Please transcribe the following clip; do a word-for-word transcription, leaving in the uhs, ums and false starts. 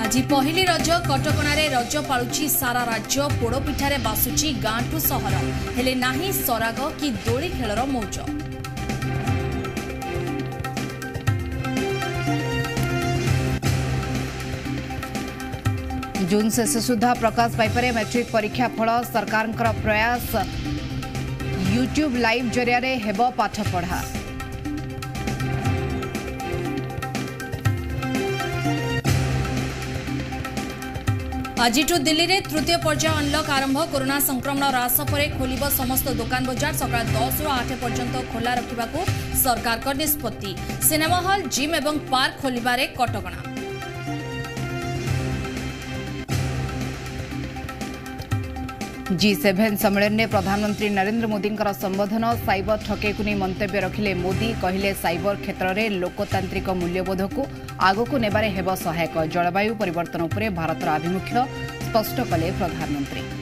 आज पहली रज कटकणारे रज पालुची सारा राज्य पोड़पिठारे बासुची गांठू सहर हेले नाही सराग कि दोली खेलर मौज। जून शेष सुधा प्रकाश पाइपरे मैट्रिक परीक्षा फल सरकार प्रयास यूट्यूब लाइव जरिया हेब पाठ पढ़ा। आज दिल्ली में तृतीय पर्याय अनलक आरंभ। कोरोना संक्रमण ह्रास पर खोल समस्त दुकान बजार सकाल दस रु आठ पर्यंत खोला रखा सरकार का निष्पत्ति। सिनेमा हॉल जिम एवं पार्क खोलिबारे कटकणा। जी सेवेन सम्मेलन में प्रधानमंत्री नरेंद्र मोदी संबोधन। साइबर ठके को नहीं मंतव्य रखिले मोदी कहले साइबर क्षेत्र में लोकतांत्रिक मूल्यबोध को आगक नेबारे हेब सहायक। जलवायु परिवर्तन उपरे भारतर आभिमुख्य स्पष्ट कले प्रधानमंत्री।